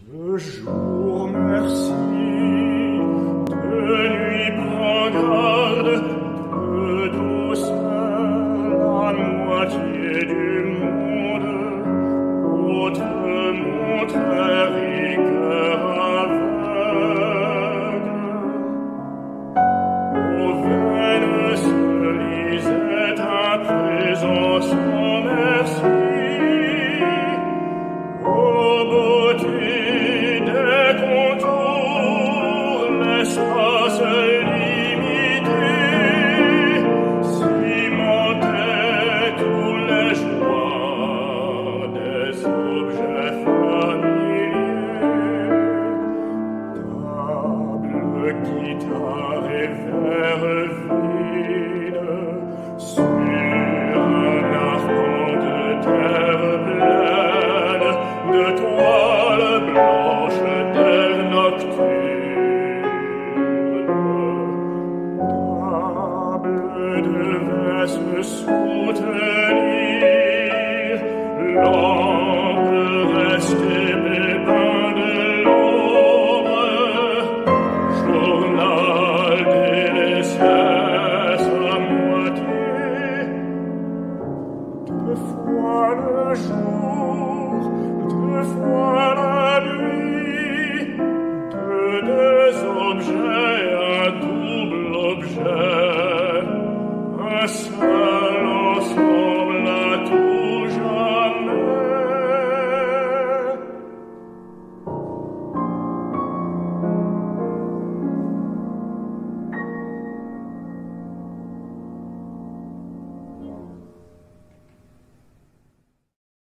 De jour merci, de nuit prends garde, de douceur la moitié du monde, autrement très rigueur aveugle. Aux veines se lisait à présent sans merci. Ô beauté des contours, l'espace limité, cimentait tous les joies des objets familiers. Table, guitare et verre vide, sur un arpent de terre pleine, de toile blanche d'air nocturne. Table devait se soutenir, l'ombre restait pépin de l'ombre, journal délaissait sa moitié. Deux fois le jour, deux fois la nuit, de deux objets, un double objet, un seul.